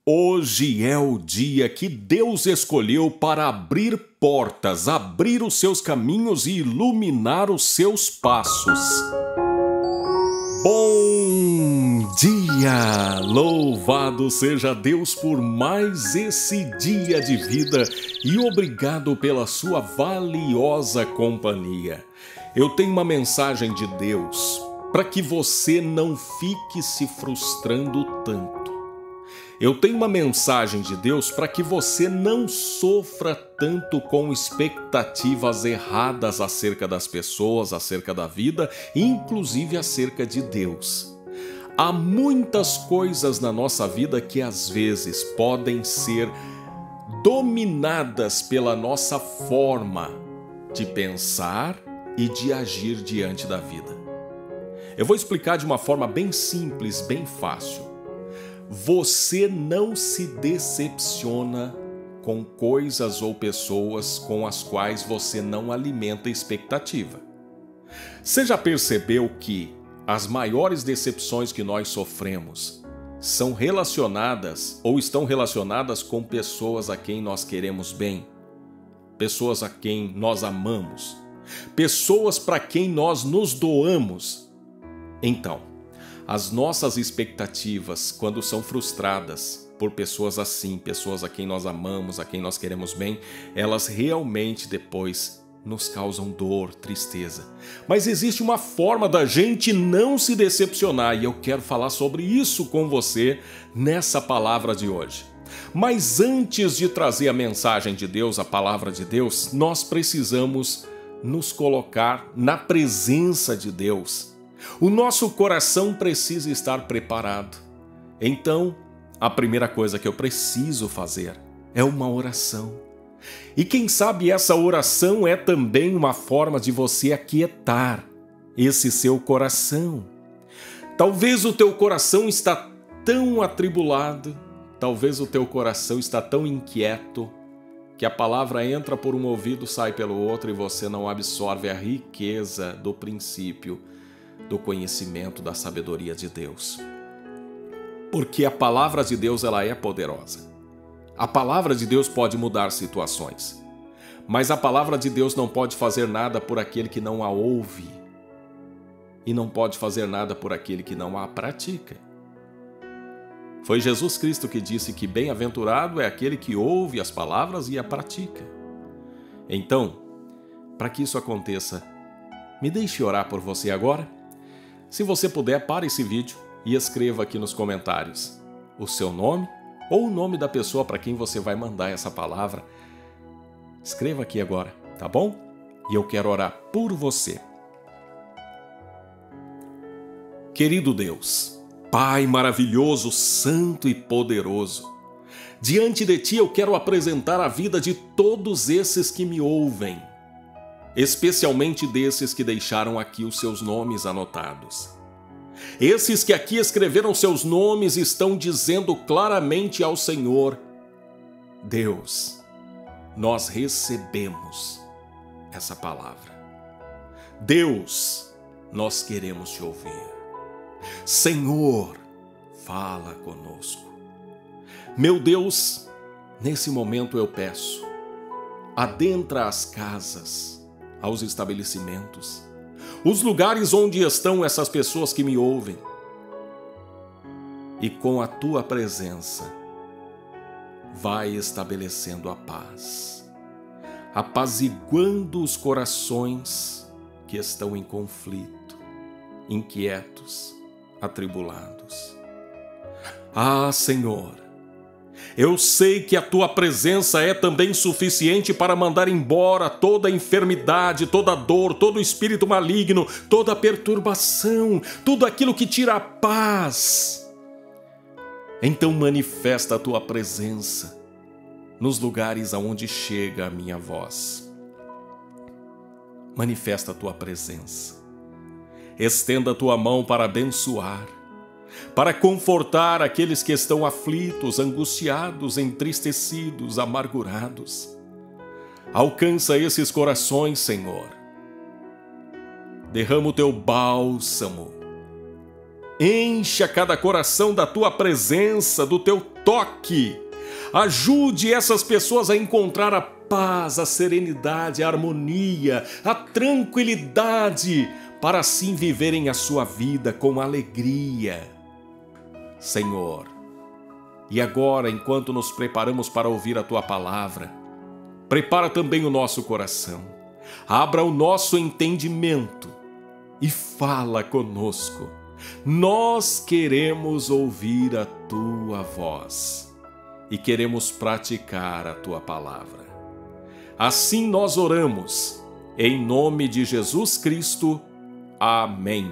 Hoje é o dia que Deus escolheu para abrir portas, abrir os seus caminhos e iluminar os seus passos. Bom dia! Louvado seja Deus por mais esse dia de vida e obrigado pela sua valiosa companhia. Eu tenho uma mensagem de Deus para que você não fique se frustrando tanto. Eu tenho uma mensagem de Deus para que você não sofra tanto com expectativas erradas acerca das pessoas, acerca da vida, inclusive acerca de Deus. Há muitas coisas na nossa vida que às vezes podem ser dominadas pela nossa forma de pensar e de agir diante da vida. Eu vou explicar de uma forma bem simples, bem fácil. Você não se decepciona com coisas ou pessoas com as quais você não alimenta expectativa. Você já percebeu que as maiores decepções que nós sofremos são relacionadas ou estão relacionadas com pessoas a quem nós queremos bem, pessoas a quem nós amamos, pessoas para quem nós nos doamos? Então, as nossas expectativas, quando são frustradas por pessoas assim, pessoas a quem nós amamos, a quem nós queremos bem, elas realmente depois nos causam dor, tristeza. Mas existe uma forma da gente não se decepcionar e eu quero falar sobre isso com você nessa palavra de hoje. Mas antes de trazer a mensagem de Deus, a palavra de Deus, nós precisamos nos colocar na presença de Deus. O nosso coração precisa estar preparado. Então, a primeira coisa que eu preciso fazer é uma oração. E quem sabe essa oração é também uma forma de você aquietar esse seu coração. Talvez o teu coração está tão atribulado, talvez o teu coração está tão inquieto, que a palavra entra por um ouvido, sai pelo outro e você não absorve a riqueza do princípio do conhecimento, da sabedoria de Deus. Porque a palavra de Deus, ela é poderosa. A palavra de Deus pode mudar situações. Mas a palavra de Deus não pode fazer nada por aquele que não a ouve. E não pode fazer nada por aquele que não a pratica. Foi Jesus Cristo que disse que bem-aventurado é aquele que ouve as palavras e a pratica. Então, para que isso aconteça, me deixe orar por você agora. Se você puder, pare esse vídeo e escreva aqui nos comentários o seu nome ou o nome da pessoa para quem você vai mandar essa palavra. Escreva aqui agora, tá bom? E eu quero orar por você. Querido Deus, Pai maravilhoso, santo e poderoso, diante de Ti eu quero apresentar a vida de todos esses que me ouvem, especialmente desses que deixaram aqui os seus nomes anotados. Esses que aqui escreveram seus nomes estão dizendo claramente ao Senhor: Deus, nós recebemos essa palavra. Deus, nós queremos te ouvir. Senhor, fala conosco. Meu Deus, nesse momento eu peço, adentra as casas, aos estabelecimentos, os lugares onde estão essas pessoas que me ouvem. E com a tua presença, vai estabelecendo a paz, apaziguando os corações que estão em conflito, inquietos, atribulados. Ah, Senhor, eu sei que a Tua presença é também suficiente para mandar embora toda a enfermidade, toda a dor, todo o espírito maligno, toda a perturbação, tudo aquilo que tira a paz. Então manifesta a Tua presença nos lugares aonde chega a minha voz. Manifesta a Tua presença. Estenda a Tua mão para abençoar, para confortar aqueles que estão aflitos, angustiados, entristecidos, amargurados. Alcança esses corações, Senhor. Derrama o Teu bálsamo Encha cada coração da tua presença, do teu toque. Ajude essas pessoas a encontrar a paz, a serenidade, a harmonia, a tranquilidade, para assim viverem a sua vida com alegria. Senhor, e agora, enquanto nos preparamos para ouvir a tua palavra, prepara também o nosso coração, abra o nosso entendimento e fala conosco. Nós queremos ouvir a tua voz e queremos praticar a tua palavra. Assim nós oramos, em nome de Jesus Cristo. Amém.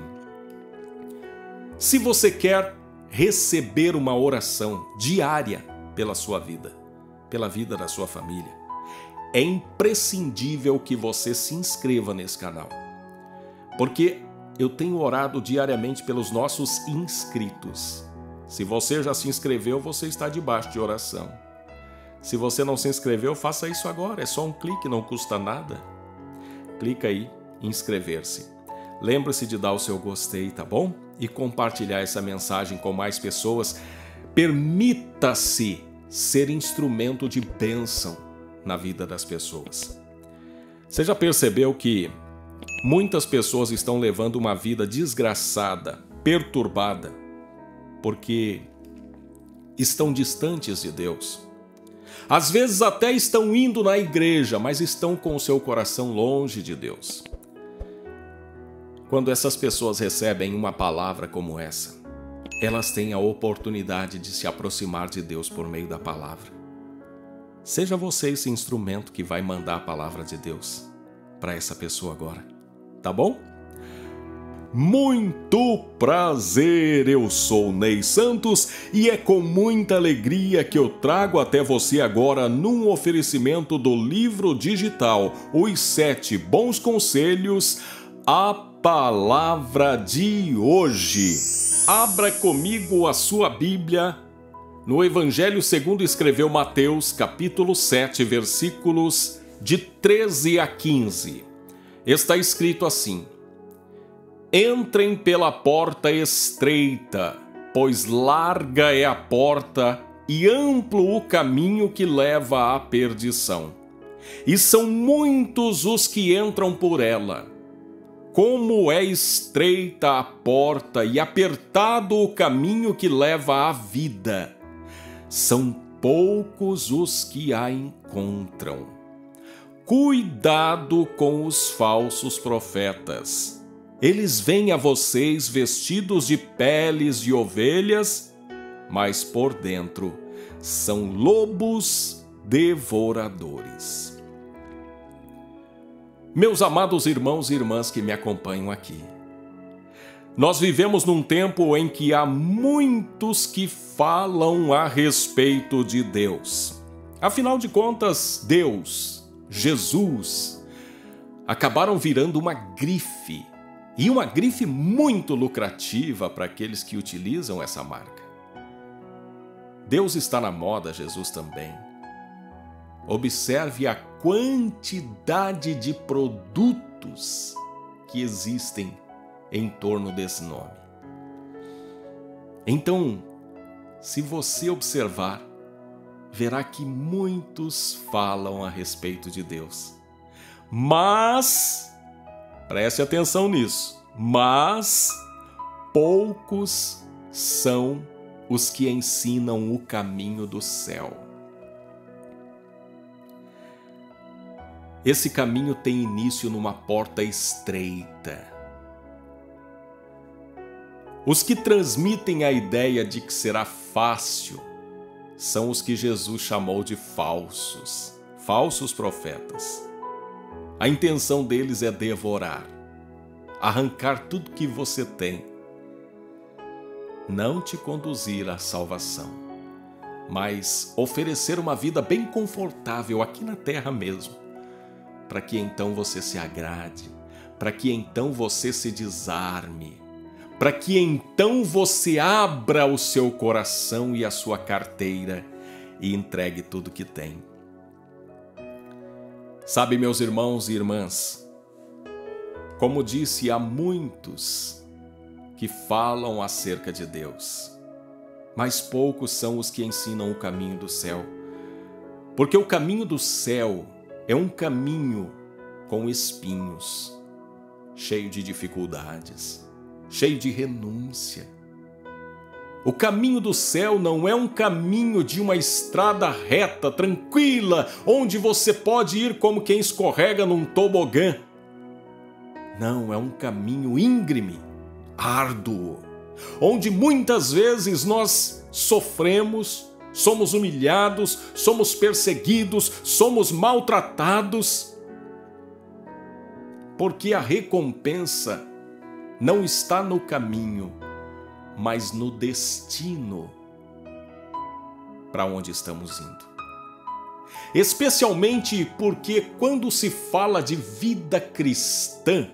Se você quer receber uma oração diária pela sua vida, pela vida da sua família, é imprescindível que você se inscreva nesse canal, porque eu tenho orado diariamente pelos nossos inscritos. Se você já se inscreveu, você está debaixo de oração. Se você não se inscreveu, faça isso agora. É só um clique, não custa nada. Clica aí em inscrever-se. Lembre-se de dar o seu gostei, tá bom? E compartilhar essa mensagem com mais pessoas. Permita-se ser instrumento de bênção na vida das pessoas. Você já percebeu que muitas pessoas estão levando uma vida desgraçada, perturbada, porque estão distantes de Deus? Às vezes até estão indo na igreja, mas estão com o seu coração longe de Deus. Quando essas pessoas recebem uma palavra como essa, elas têm a oportunidade de se aproximar de Deus por meio da palavra. Seja você esse instrumento que vai mandar a palavra de Deus para essa pessoa agora, tá bom? Muito prazer, eu sou Ney Santos e é com muita alegria que eu trago até você agora num oferecimento do livro digital Os 7 Bons Conselhos, a palavra de hoje. Abra comigo a sua Bíblia no Evangelho segundo escreveu Mateus, capítulo 7, versículos de 13 a 15. Está escrito assim: Entrem pela porta estreita, pois larga é a porta e amplo o caminho que leva à perdição. E são muitos os que entram por ela. Como é estreita a porta e apertado o caminho que leva à vida, são poucos os que a encontram. Cuidado com os falsos profetas. Eles vêm a vocês vestidos de peles de ovelhas, mas por dentro são lobos devoradores. Meus amados irmãos e irmãs que me acompanham aqui, nós vivemos num tempo em que há muitos que falam a respeito de Deus. Afinal de contas, Deus, Jesus, acabaram virando uma grife, e uma grife muito lucrativa para aqueles que utilizam essa marca. Deus está na moda, Jesus também. Observe a quantidade de produtos que existem em torno desse nome. Então, se você observar, verá que muitos falam a respeito de Deus. Mas, preste atenção nisso, mas poucos são os que ensinam o caminho do céu. Esse caminho tem início numa porta estreita. Os que transmitem a ideia de que será fácil são os que Jesus chamou de falsos profetas. A intenção deles é devorar, arrancar tudo que você tem, não te conduzir à salvação, mas oferecer uma vida bem confortável aqui na terra mesmo, para que então você se agrade, para que então você se desarme, para que então você abra o seu coração e a sua carteira e entregue tudo que tem. Sabe, meus irmãos e irmãs, como disse, há muitos que falam acerca de Deus, mas poucos são os que ensinam o caminho do céu. Porque o caminho do céu é um caminho com espinhos, cheio de dificuldades, cheio de renúncia. O caminho do céu não é um caminho de uma estrada reta, tranquila, onde você pode ir como quem escorrega num tobogã. Não, é um caminho íngreme, árduo, onde muitas vezes nós sofremos, somos humilhados, somos perseguidos, somos maltratados, porque a recompensa não está no caminho, mas no destino para onde estamos indo. Especialmente porque quando se fala de vida cristã,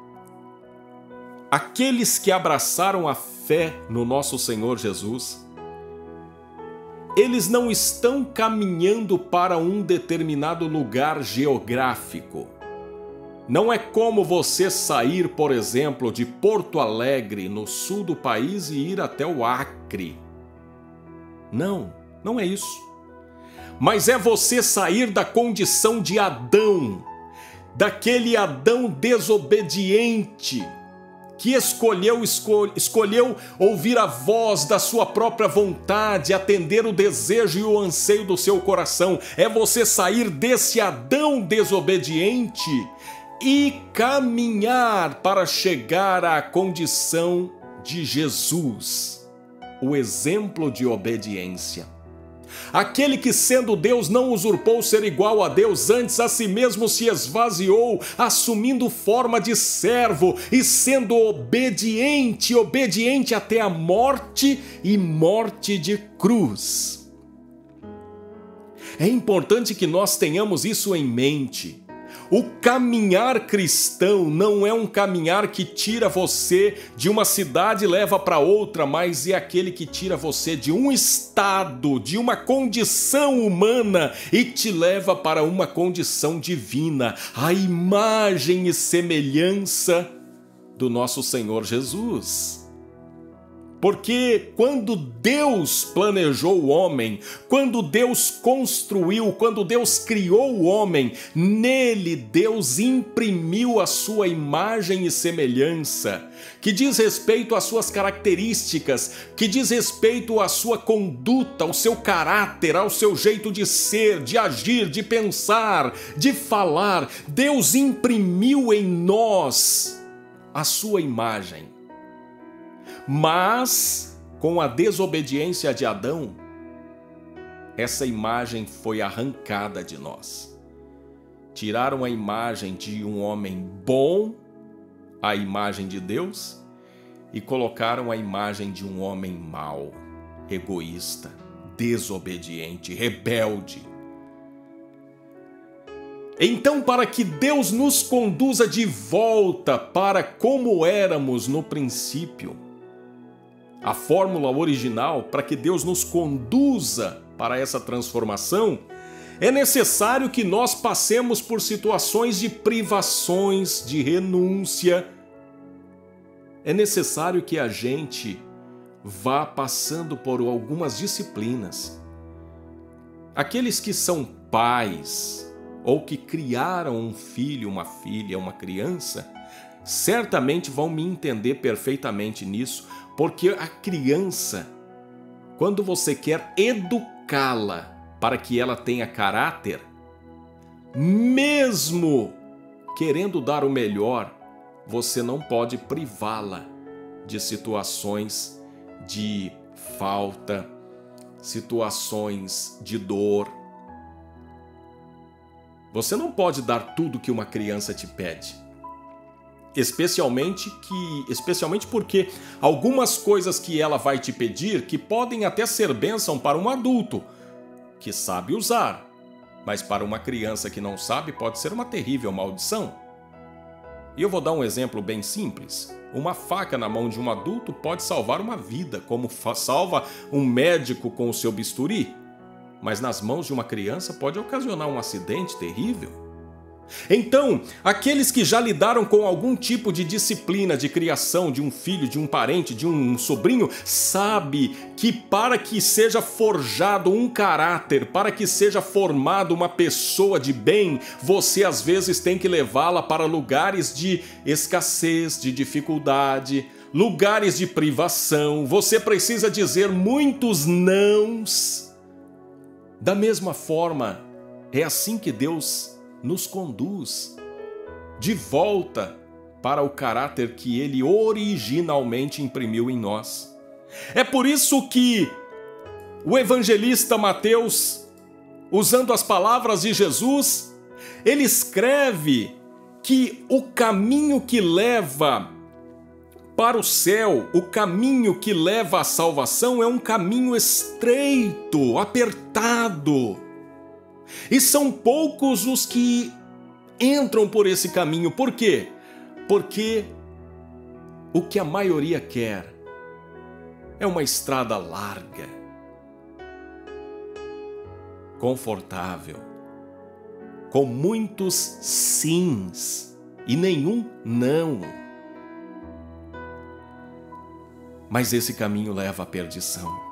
aqueles que abraçaram a fé no nosso Senhor Jesus, eles não estão caminhando para um determinado lugar geográfico. Não é como você sair, por exemplo, de Porto Alegre, no sul do país, e ir até o Acre. Não, não é isso. Mas é você sair da condição de Adão, daquele Adão desobediente, que escolheu ouvir a voz da sua própria vontade, atender o desejo e o anseio do seu coração. É você sair desse Adão desobediente e caminhar para chegar à condição de Jesus, o exemplo de obediência. Aquele que, sendo Deus, não usurpou ser igual a Deus, antes a si mesmo se esvaziou, assumindo forma de servo e sendo obediente até a morte e morte de cruz. É importante que nós tenhamos isso em mente. O caminhar cristão não é um caminhar que tira você de uma cidade e leva para outra, mas é aquele que tira você de um estado, de uma condição humana e te leva para uma condição divina, a imagem e semelhança do nosso Senhor Jesus. Porque quando Deus planejou o homem, quando Deus construiu, quando Deus criou o homem, nele Deus imprimiu a sua imagem e semelhança, que diz respeito às suas características, que diz respeito à sua conduta, ao seu caráter, ao seu jeito de ser, de agir, de pensar, de falar. Deus imprimiu em nós a sua imagem. Mas, com a desobediência de Adão, essa imagem foi arrancada de nós. Tiraram a imagem de um homem bom, a imagem de Deus, e colocaram a imagem de um homem mau, egoísta, desobediente, rebelde. Então, para que Deus nos conduza de volta para como éramos no princípio, a fórmula original para que Deus nos conduza para essa transformação, é necessário que nós passemos por situações de privações, de renúncia. É necessário que a gente vá passando por algumas disciplinas. Aqueles que são pais ou que criaram um filho, uma filha, uma criança, certamente vão me entender perfeitamente nisso, porque a criança, quando você quer educá-la para que ela tenha caráter, mesmo querendo dar o melhor, você não pode privá-la de situações de falta, situações de dor. Você não pode dar tudo que uma criança te pede. Especialmente porque algumas coisas que ela vai te pedir que podem até ser bênção para um adulto que sabe usar, mas para uma criança que não sabe pode ser uma terrível maldição. E eu vou dar um exemplo bem simples. Uma faca na mão de um adulto pode salvar uma vida, como salva um médico com o seu bisturi, mas nas mãos de uma criança pode ocasionar um acidente terrível. Então, aqueles que já lidaram com algum tipo de disciplina de criação de um filho, de um parente, de um sobrinho, sabe que para que seja forjado um caráter, para que seja formado uma pessoa de bem, você às vezes tem que levá-la para lugares de escassez, de dificuldade, lugares de privação. Você precisa dizer muitos nãos. Da mesma forma, é assim que Deus nos conduz de volta para o caráter que Ele originalmente imprimiu em nós. É por isso que o evangelista Mateus, usando as palavras de Jesus, ele escreve que o caminho que leva para o céu, o caminho que leva à salvação é um caminho estreito, apertado. E são poucos os que entram por esse caminho. Por quê? Porque o que a maioria quer é uma estrada larga, confortável, com muitos sims e nenhum não. Mas esse caminho leva à perdição.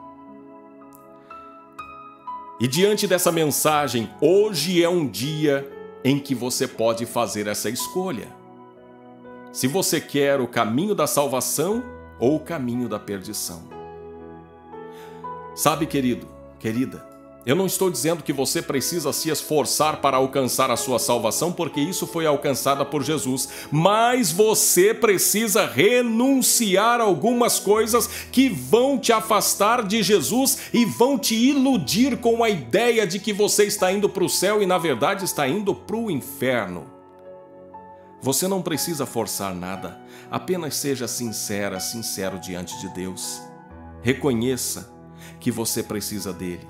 E diante dessa mensagem, hoje é um dia em que você pode fazer essa escolha. Se você quer o caminho da salvação ou o caminho da perdição. Sabe, querido, querida, eu não estou dizendo que você precisa se esforçar para alcançar a sua salvação, porque isso foi alcançada por Jesus. Mas você precisa renunciar a algumas coisas que vão te afastar de Jesus e vão te iludir com a ideia de que você está indo para o céu e, na verdade, está indo para o inferno. Você não precisa forçar nada. Apenas seja sincera, sincero diante de Deus. Reconheça que você precisa dele.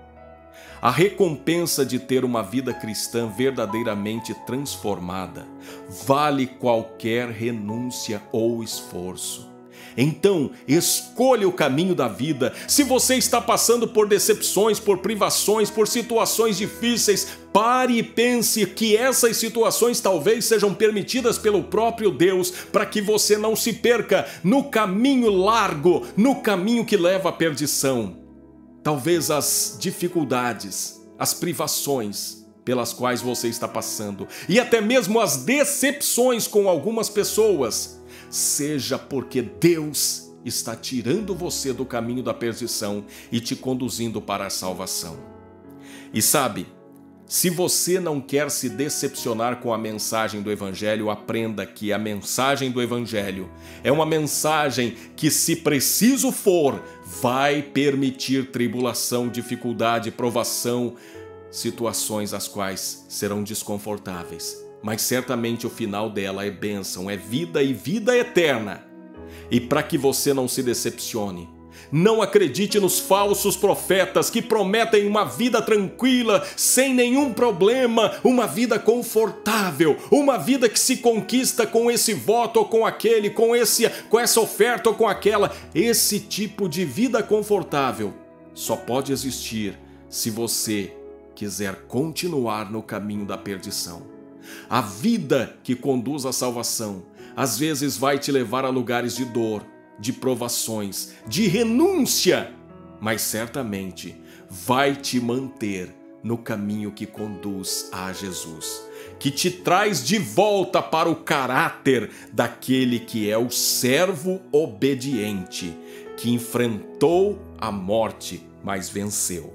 A recompensa de ter uma vida cristã verdadeiramente transformada vale qualquer renúncia ou esforço. Então, escolha o caminho da vida. Se você está passando por decepções, por privações, por situações difíceis, pare e pense que essas situações talvez sejam permitidas pelo próprio Deus para que você não se perca no caminho largo, no caminho que leva à perdição. Talvez as dificuldades, as privações pelas quais você está passando e até mesmo as decepções com algumas pessoas, seja porque Deus está tirando você do caminho da perdição e te conduzindo para a salvação. E sabe, se você não quer se decepcionar com a mensagem do Evangelho, aprenda que a mensagem do Evangelho é uma mensagem que, se preciso for, vai permitir tribulação, dificuldade, provação, situações as quais serão desconfortáveis. Mas certamente o final dela é bênção, é vida e vida eterna. E para que você não se decepcione, não acredite nos falsos profetas que prometem uma vida tranquila, sem nenhum problema, uma vida confortável, uma vida que se conquista com esse voto ou com aquele, com essa oferta ou com aquela. Esse tipo de vida confortável só pode existir se você quiser continuar no caminho da perdição. A vida que conduz à salvação às vezes vai te levar a lugares de dor, de provações, de renúncia, mas certamente vai te manter no caminho que conduz a Jesus, que te traz de volta para o caráter daquele que é o servo obediente, que enfrentou a morte, mas venceu.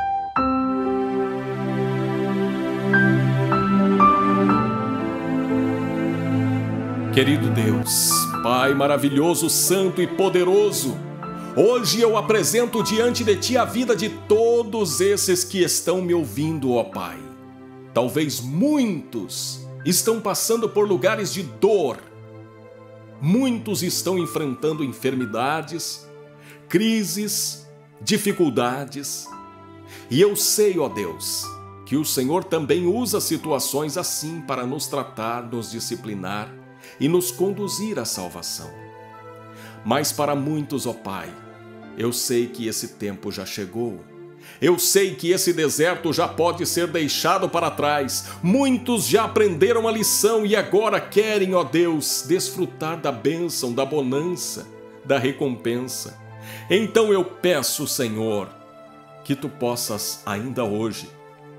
Querido Deus, Pai maravilhoso, santo e poderoso, hoje eu apresento diante de Ti a vida de todos esses que estão me ouvindo, ó Pai. Talvez muitos estão passando por lugares de dor, muitos estão enfrentando enfermidades, crises, dificuldades, e eu sei, ó Deus, que o Senhor também usa situações assim para nos tratar, nos disciplinar e nos conduzir à salvação. Mas para muitos, ó Pai, eu sei que esse tempo já chegou. Eu sei que esse deserto já pode ser deixado para trás. Muitos já aprenderam a lição e agora querem, ó Deus, desfrutar da bênção, da bonança, da recompensa. Então eu peço, Senhor, que Tu possas ainda hoje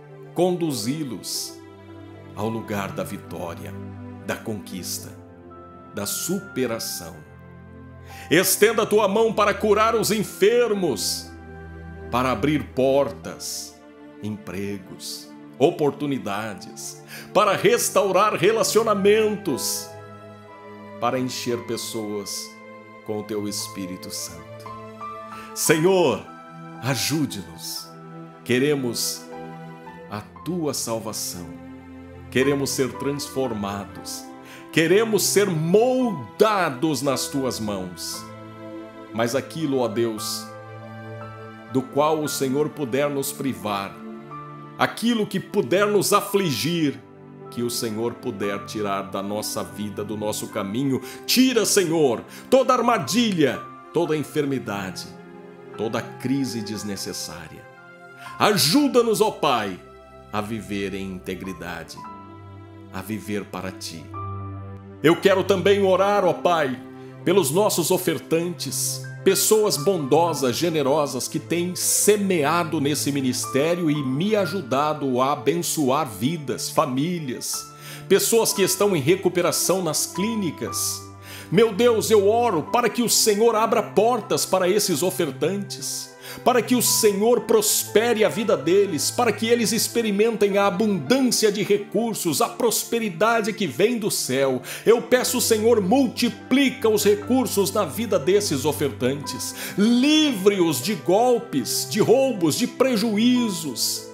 conduzi-los ao lugar da vitória, da conquista, da superação. Estenda a Tua mão para curar os enfermos, para abrir portas, empregos, oportunidades, para restaurar relacionamentos, para encher pessoas com o Teu Espírito Santo. Senhor, ajude-nos. Queremos a Tua salvação. Queremos ser transformados. Queremos ser moldados nas Tuas mãos. Mas aquilo, ó Deus, do qual o Senhor puder nos privar, aquilo que puder nos afligir, que o Senhor puder tirar da nossa vida, do nosso caminho, tira, Senhor, toda armadilha, toda enfermidade, toda crise desnecessária. Ajuda-nos, ó Pai, a viver em integridade, a viver para Ti. Eu quero também orar, ó Pai, pelos nossos ofertantes, pessoas bondosas, generosas que têm semeado nesse ministério e me ajudado a abençoar vidas, famílias, pessoas que estão em recuperação nas clínicas. Meu Deus, eu oro para que o Senhor abra portas para esses ofertantes, para que o Senhor prospere a vida deles, para que eles experimentem a abundância de recursos, a prosperidade que vem do céu. Eu peço, Senhor, multiplica os recursos na vida desses ofertantes, livre-os de golpes, de roubos, de prejuízos.